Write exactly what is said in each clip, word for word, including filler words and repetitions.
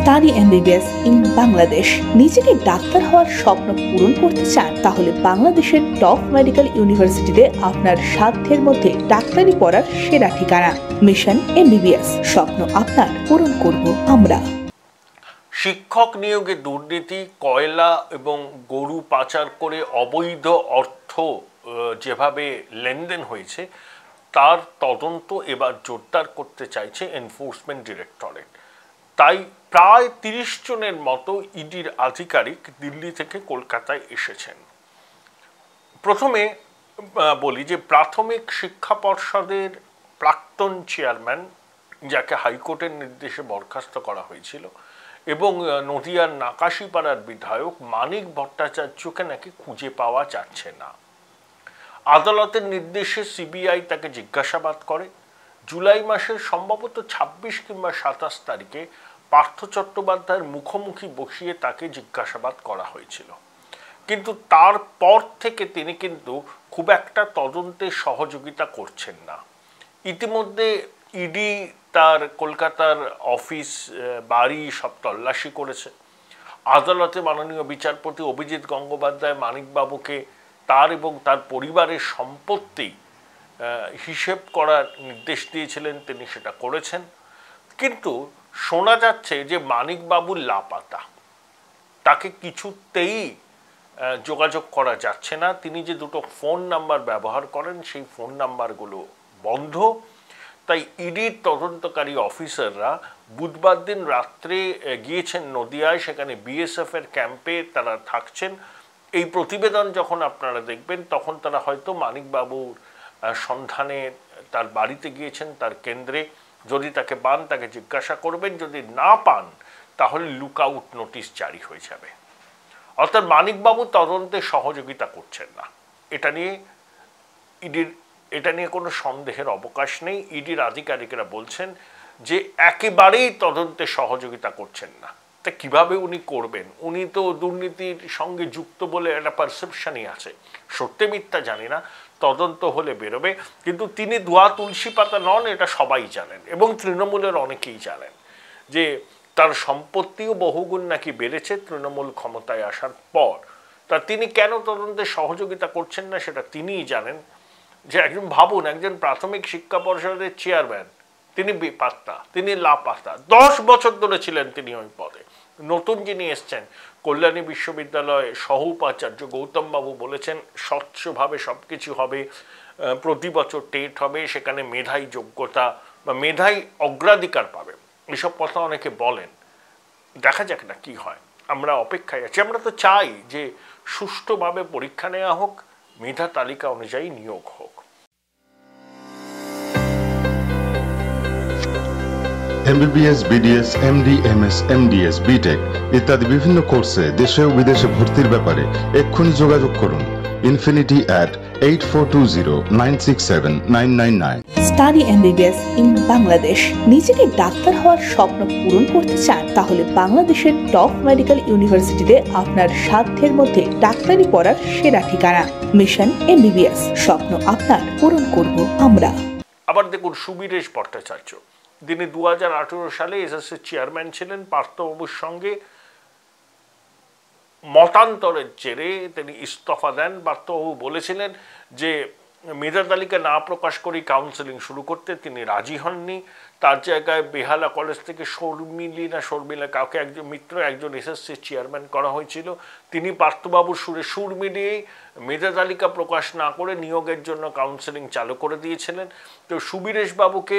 Study MBBS in Bangladesh. নিজেকে ডাক্তার হওয়ার স্বপ্ন পূরণ করতে চান? তাহলে বাংলাদেশের টপ মেডিকেল ইউনিভার্সিটিতে আপনার সাধ্যের মধ্যে ডাক্তারি পড়ার সেরা ঠিকানা। মিশন এমবিবিএস, স্বপ্ন আপনার, পূরণ করব আমরা। শিক্ষক নিয়োগে দুর্নীতি, কয়লা এবং গরু পাচার করে অবৈধ অর্থ যেভাবে লেনদেন হয়েছে তার তদন্ত এবার জোরদার করতে চাইছে এনফোর্সমেন্ট ডিরেক্টরেট। তাই প্রায় তিরিশ জনের মতো ইডির আধিকারিক দিল্লি থেকে কলকাতায় এসেছেন। প্রথমে বলি যে প্রাথমিক শিক্ষা পর্ষদের প্রাক্তন চেয়ারম্যান, যাকে হাইকোর্টের নির্দেশে বরখাস্ত করা হয়েছিল, এবং নদিয়ার নাকাশিপাড়ার বিধায়ক মানিক ভট্টাচার্যকে নাকি খুঁজে পাওয়া যাচ্ছে না। আদালতের নির্দেশে সিবিআই তাকে জিজ্ঞাসাবাদ করে। জুলাই মাসের সম্ভবত ছাব্বিশ কিংবা সাতাশ তারিখে পার্থ চট্টোপাধ্যায়ের মুখোমুখি বসিয়ে তাকে জিজ্ঞাসাবাদ করা হয়েছিল, কিন্তু তারপর থেকে তিনি কিন্তু খুব একটা তদন্তে সহযোগিতা করছেন না। ইতিমধ্যে ইডি তার কলকাতার অফিস, বাড়ি সব তল্লাশি করেছে। আদালতে মাননীয় বিচারপতি অভিজিৎ গঙ্গোপাধ্যায় মানিকবাবুকে তার এবং তার পরিবারের সম্পত্তি হিসেব করার নির্দেশ দিয়েছিলেন, তিনি সেটা করেছেন। কিন্তু শোনা যাচ্ছে যে মানিকবাবু লাপাতা, তাকে কিছুতেই যোগাযোগ করা যাচ্ছে না। তিনি যে দুটো ফোন নাম্বার ব্যবহার করেন সেই ফোন নাম্বারগুলো বন্ধ। তাই ইডির তদন্তকারী অফিসাররা বুধবার দিন রাত্রে গিয়েছেন নদিয়ায়, সেখানে বিএসএফ এর ক্যাম্পে তারা থাকছেন। এই প্রতিবেদন যখন আপনারা দেখবেন তখন তারা হয়তো মানিকবাবুর সন্ধানে তার বাড়িতে গিয়েছেন, তার কেন্দ্রে। যদি তাকে পান তাকে জিজ্ঞাসা করবেন, যদি না পান তাহলে লুক আউট নোটিশ জারি হয়ে যাবে। অর্থাৎ মানিকবাবু তদন্তে সহযোগিতা করছেন না, এটা নিয়ে ইডির এটা নিয়ে কোনো সন্দেহের অবকাশ নেই। ইডির আধিকারিকরা বলছেন যে একেবারেই তদন্তে সহযোগিতা করছেন না। তা কিভাবে উনি করবেন? উনি তো দুর্নীতির সঙ্গে যুক্ত বলে একটা পারসেপশনই আছে, সত্যি মিথ্যা জানি না, তদন্ত হলে বেরোবে। কিন্তু তিনি ধোয়া তুলসী পাতা নন, এটা সবাই জানেন, এবং তৃণমূলের অনেকেই জানেন যে তার সম্পত্তিও বহুগুণ নাকি বেড়েছে তৃণমূল ক্ষমতায় আসার পর। তা তিনি কেন তদন্তে সহযোগিতা করছেন না সেটা তিনিই জানেন। যে একজন ভাবুন, একজন প্রাথমিক শিক্ষা পর্ষদের চেয়ারম্যান, তিনি বেপাত্তা, তিনি লাপাত্তা, দশ বছর ধরে ছিলেন তিনি ওই পদে। নতুন যিনি এসছেন কল্যাণী বিশ্ববিদ্যালয়ে সহ উপাচার্য গৌতমবাবু বলেছেন স্বচ্ছভাবে সব কিছু হবে, প্রতি বছর টেট হবে, সেখানে মেধাই যোগ্যতা বা মেধাই অগ্রাধিকার পাবে, এসব কথা অনেকে বলেন। দেখা যাক না কি হয়, আমরা অপেক্ষায় আছি। আমরা তো চাই যে সুষ্ঠুভাবে পরীক্ষা নেওয়া হোক, মেধা তালিকা অনুযায়ী নিয়োগ হোক। MBBS, BDS, MD, MS, MDS, BTech ইত্যাদি বিভিন্ন কোর্সে দেশে ও বিদেশে ভর্তির ব্যাপারে এক্ষুনি যোগাযোগ করুন infinity at eight four two zero nine six seven nine nine nine. Study MBBS in Bangladesh. নিজেকে ডাক্তার হওয়ার স্বপ্ন পূরণ করতে চান? তাহলে বাংলাদেশের টপ মেডিকেল ইউনিভার্সিটিতে আপনার সাধ্যের মধ্যে ডাক্তারি পড়ার সেরা ঠিকানা। মিশন এমবিবিএস, স্বপ্ন আপনার, পূরণ করব আমরা। আবার দেখুন সুবীরেশ ভট্টাচার্য, তিনি দু হাজার আঠেরো সালে এসএসসি চেয়ারম্যান ছিলেন। পার্থবাবুর সঙ্গে মতান্তরের জেরে তিনি ইস্তফা দেন। পার্থবাবু বলেছিলেন যে মেধা তালিকা না প্রকাশ করে কাউন্সেলিং শুরু করতে তিনি রাজি হননি। তার জায়গায় বেহালা কলেজ থেকে শর্মিলি না শর্মিলা কাউকে একজন মিত্র একজন এসএসসি চেয়ারম্যান করা হয়েছিল। তিনি পার্থবাবুর সুরে সুর মিলিয়েই মেধা তালিকা প্রকাশ না করে নিয়োগের জন্য কাউন্সেলিং চালু করে দিয়েছিলেন। তো সুবীরেশ বাবুকে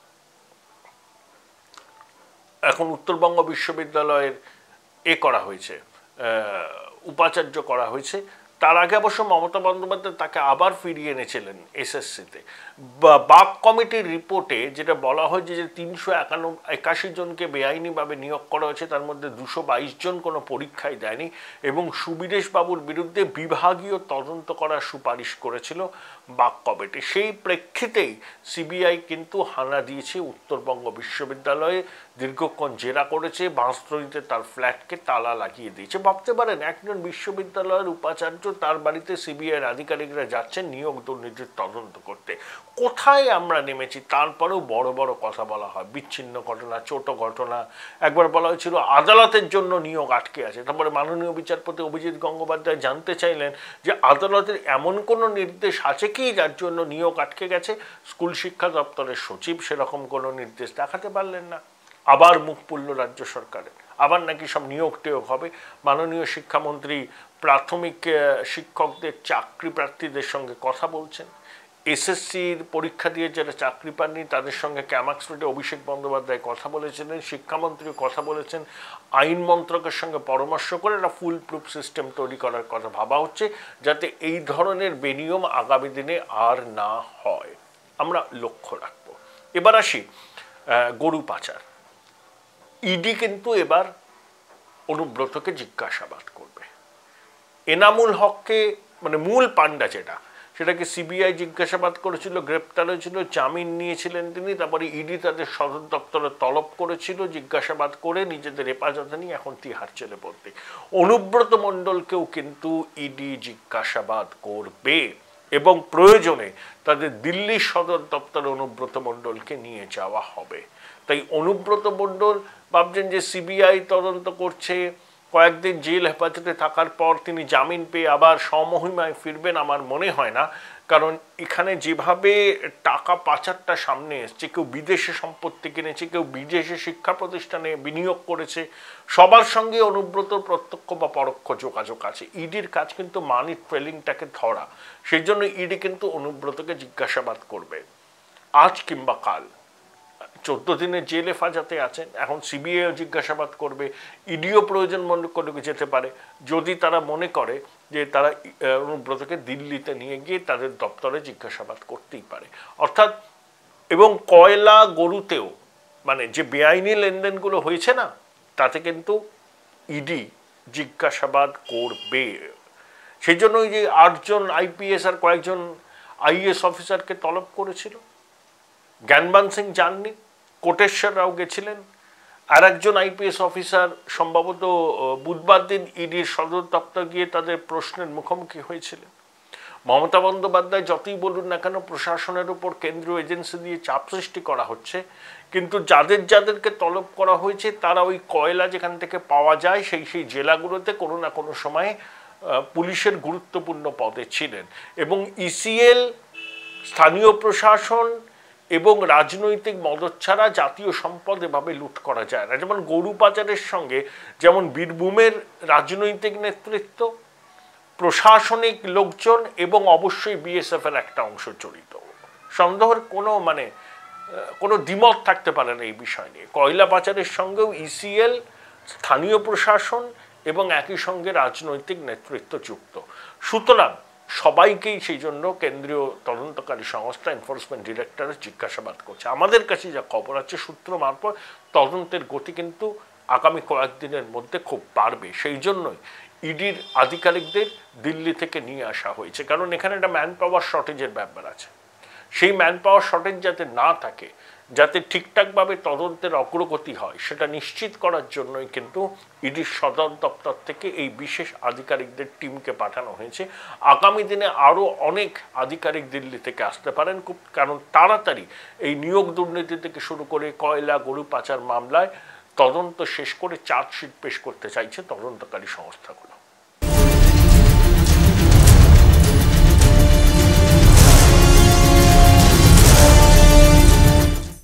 এখন উত্তরবঙ্গ বিশ্ববিদ্যালয়ের এ করা হয়েছে, উপাচার্য করা হয়েছে। তার আগে অবশ্য মমতা বন্দ্যোপাধ্যায় তাকে আবার ফিরিয়ে এনেছিলেন এসএসসিতে। বাক কমিটির রিপোর্টে যেটা বলা হয়েছে যে তিনশো একানব্বই একাশি জনকে বেআইনিভাবে নিয়োগ করা হয়েছে, তার মধ্যে দুশো বাইশ জন কোনো পরীক্ষাই দেয়নি, এবং সুবীরেশ বাবুর বিরুদ্ধে বিভাগীয় তদন্ত করার সুপারিশ করেছিল বাক কমিটি। সেই প্রেক্ষিতেই সিবিআই কিন্তু হানা দিয়েছে উত্তরবঙ্গ বিশ্ববিদ্যালয়ে, দীর্ঘক্ষণ জেরা করেছে, বাঁশতড়িতে তার ফ্ল্যাটকে তালা লাগিয়ে দিয়েছে। ভাবতে পারেন একজন বিশ্ববিদ্যালয়ের উপাচার্য তার বাড়িতে সিবিআইয়ের আধিকারিকরা যাচ্ছেন নিয়োগ দুর্নীতির তদন্ত করতে। কোথায় আমরা নেমেছি? তারপরেও বড় বড় কথা বলা হয়, বিচ্ছিন্ন ঘটনা, ছোট ঘটনা। একবার বলা হয়েছিল আদালতের জন্য নিয়োগ আটকে আছে। তারপরে মাননীয় বিচারপতি অভিজিৎ গঙ্গোপাধ্যায় জানতে চাইলেন যে আদালতের এমন কোনো নির্দেশ আছে কি যার জন্য নিয়োগ আটকে গেছে? স্কুল শিক্ষা দপ্তরের সচিব সেরকম কোনো নির্দেশ দেখাতে পারলেন না। আবার মুখ পুড়ল রাজ্য সরকারের, আবার নাকি সব নিয়োগ টিয়োগ হবে। মাননীয় শিক্ষামন্ত্রী প্রাথমিক শিক্ষকদের চাকরি প্রার্থীদের সঙ্গে কথা বলছেন। এসএসসির পরীক্ষা দিয়ে যারা চাকরি পাননি তাদের সঙ্গে ক্যামাক্স রোডে অভিষেক বন্দ্যোপাধ্যায় কথা বলেছিলেন, শিক্ষামন্ত্রীও কথা বলেছেন। আইন মন্ত্রকের সঙ্গে পরামর্শ করে একটা ফুল প্রুফ সিস্টেম তৈরি করার কথা ভাবা হচ্ছে, যাতে এই ধরনের বেনিয়ম আগামী দিনে আর না হয়। আমরা লক্ষ্য রাখবো। এবার আসি গরু পাচার। ইডি কিন্তু এবার অনুব্রতকে জিজ্ঞাসাবাদ করবে। এনামুল হককে, মানে মূল পান্ডা যেটা, সেটাকে সিবিআই জিজ্ঞাসাবাদ করেছিল, গ্রেপ্তার হয়েছিল, জামিন নিয়েছিলেন তিনি। তারপরে ইডি তাদের সদর দপ্তরে তলব করেছিল, জিজ্ঞাসাবাদ করে নিজেদের হেফাজতে নিয়ে এখন তিহার জেলে পড়তে। অনুব্রত মণ্ডলকেও কিন্তু ইডি জিজ্ঞাসাবাদ করবে এবং প্রয়োজনে তাদের দিল্লির সদর দপ্তরে অনুব্রত মণ্ডলকে নিয়ে যাওয়া হবে। তাই অনুব্রত মণ্ডল ভাবছেন যে সিবিআই তদন্ত করছে, কয়েকদিন জেল হেফাজতে থাকার পর তিনি জামিন পেয়ে আবার স্বমহিমায় ফিরবেন আমার মনে হয় না। কারণ এখানে যেভাবে টাকা পাচারটা সামনে এসছে, কেউ বিদেশে সম্পত্তি কিনেছে, কেউ বিদেশে শিক্ষা প্রতিষ্ঠানে বিনিয়োগ করেছে, সবার সঙ্গে অনুব্রত প্রত্যক্ষ বা পরোক্ষ যোগাযোগ আছে। ইডির কাজ কিন্তু মানি ট্রেলিংটাকে ধরা, সেই জন্য ইডি কিন্তু অনুব্রতকে জিজ্ঞাসাবাদ করবে আজ কিংবা কাল। চোদ্দ দিনের জেল হেফাজতে আছেন, এখন সিবিআইও জিজ্ঞাসাবাদ করবে, ইডিও প্রয়োজন মনে করে যেতে পারে যদি তারা মনে করে যে তারা অনুব্রতকে দিল্লিতে নিয়ে গিয়ে তাদের দপ্তরে জিজ্ঞাসাবাদ করতেই পারে। অর্থাৎ এবং কয়লা গরুতেও মানে যে বেআইনি লেনদেনগুলো হয়েছে না, তাতে কিন্তু ইডি জিজ্ঞাসাবাদ করবে। সেই জন্য ওই যে আটজন আইপিএস আর কয়েকজন আইএস অফিসারকে তলব করেছিল। জ্ঞানবান সিং যাননি, কোটেশ্বর রাও গেছিলেন, আর একজন আইপিএস অফিসার সম্ভবত বুধবার দিন ইডির সদর দপ্তর গিয়ে তাদের প্রশ্নের মুখোমুখি হয়েছিলেন। মমতা বন্দ্যোপাধ্যায় যতই বলুন না কেন প্রশাসনের উপর কেন্দ্রীয় এজেন্সি দিয়ে চাপ সৃষ্টি করা হচ্ছে, কিন্তু যাদের যাদেরকে তলব করা হয়েছে তারা ওই কয়লা যেখান থেকে পাওয়া যায় সেই সেই জেলাগুলোতে কোনো না কোনো সময়ে পুলিশের গুরুত্বপূর্ণ পদে ছিলেন। এবং ইসিএল, স্থানীয় প্রশাসন এবং রাজনৈতিক মদত ছাড়া জাতীয় সম্পদ এভাবে লুট করা যায় না। যেমন গরু পাচারের সঙ্গে যেমন বীরভূমের রাজনৈতিক নেতৃত্ব, প্রশাসনিক লোকজন এবং অবশ্যই বিএসএফ এর একটা অংশ জড়িত। সন্দেহের কোনো মানে কোনো দ্বিমত থাকতে পারে না এই বিষয় নিয়ে। কয়লা পাচারের সঙ্গেও ইসিএল, স্থানীয় প্রশাসন এবং একই সঙ্গে রাজনৈতিক নেতৃত্ব যুক্ত। সুতরাং সবাইকেই সেই জন্য কেন্দ্রীয় তদন্তকারী সংস্থা এনফোর্সমেন্ট ডিরেক্টরেট জিজ্ঞাসাবাদ করছে। আমাদের কাছে যা খবর আছে সূত্র মারফত তদন্তের গতি কিন্তু আগামী কয়েকদিনের মধ্যে খুব বাড়বে। সেই জন্যই ইডির আধিকারিকদের দিল্লি থেকে নিয়ে আসা হয়েছে, কারণ এখানে একটা ম্যান পাওয়ার শর্টেজের ব্যাপার আছে। সেই ম্যান পাওয়ার শর্টেজ যাতে না থাকে, যাতে ঠিকঠাকভাবে তদন্তের অগ্রগতি হয়, সেটা নিশ্চিত করার জন্যই কিন্তু ইডির সদর দপ্তর থেকে এই বিশেষ আধিকারিকদের টিমকে পাঠানো হয়েছে। আগামী দিনে আরও অনেক আধিকারিক দিল্লি থেকে আসতে পারেন খুব, কারণ তাড়াতাড়ি এই নিয়োগ দুর্নীতি থেকে শুরু করে কয়লা গরু পাচার মামলায় তদন্ত শেষ করে চার্জশিট পেশ করতে চাইছে তদন্তকারী সংস্থাগুলো।